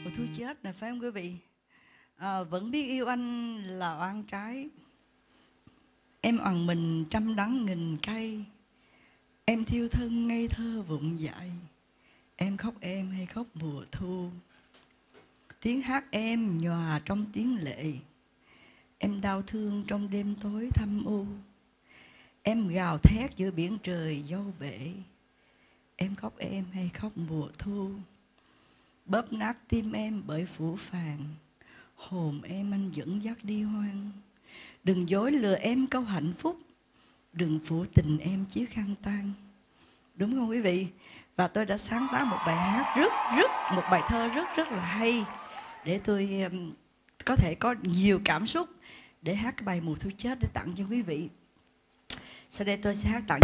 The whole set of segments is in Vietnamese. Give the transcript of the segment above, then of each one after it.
Mùa thu chết nè, phải không quý vị? Vẫn biết yêu anh là oan trái. Em oằn mình trăm đắng nghìn cay. Em thiêu thân ngây thơ vụng dại. Em khóc em hay khóc mùa thu. Tiếng hát em nhòa trong tiếng lệ. Em đau thương trong đêm tối thâm u. Em gào thét giữa biển trời vô bể. Em khóc em hay khóc mùa thu. Bóp nát tim em bởi phủ phàng. Hồn em anh dẫn dắt đi hoang. Đừng dối lừa em câu hạnh phúc. Đừng phụ tình em chiếc khăn tang. Đúng không quý vị? Và tôi đã sáng tác một bài hát một bài thơ rất là hay, để tôi có thể có nhiều cảm xúc để hát cái bài Mùa thu chết để tặng cho quý vị. Sau đây tôi sẽ hát tặng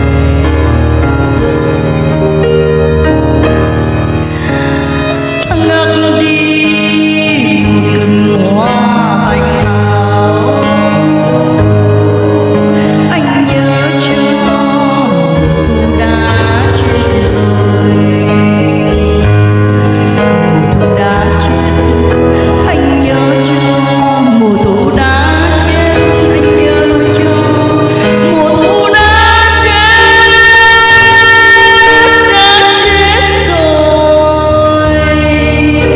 ngất đi một cành hoa thành thảo. Anh nhớ cho mùa thu đã chết rồi, mùa thu đã chết. Anh nhớ cho mùa thu đã chết. Anh nhớ cho mùa thu đã chết rồi.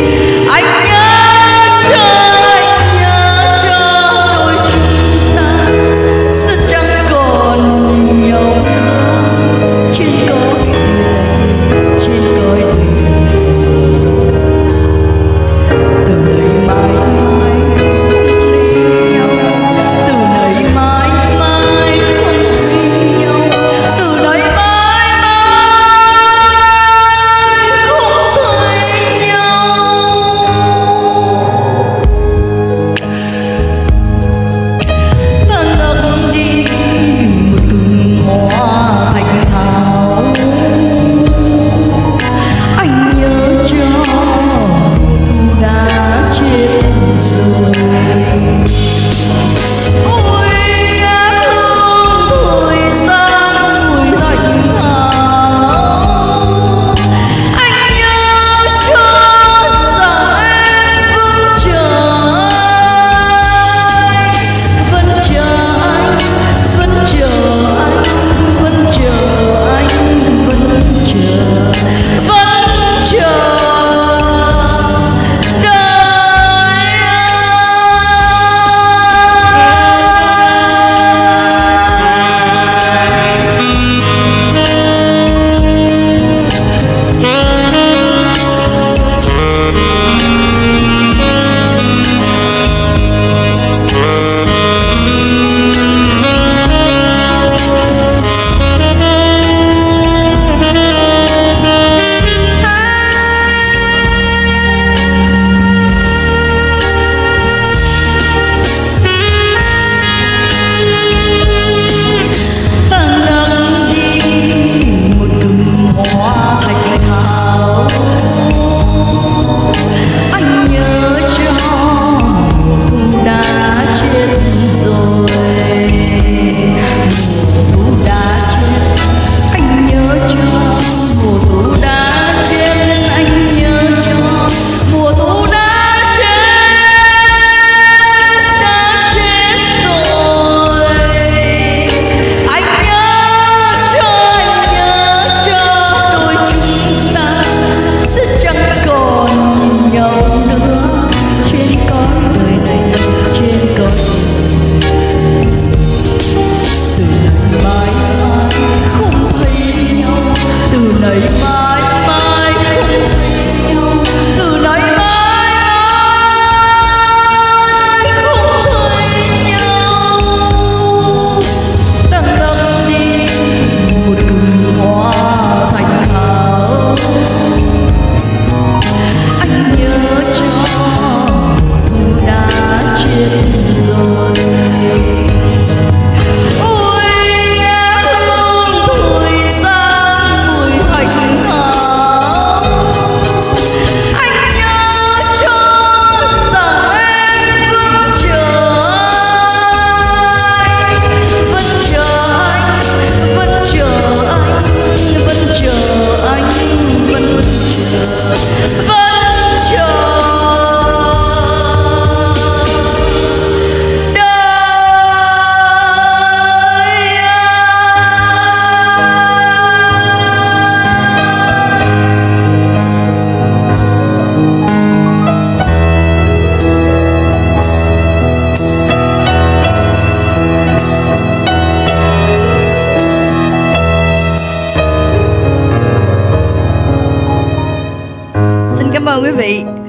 ơn quý vị.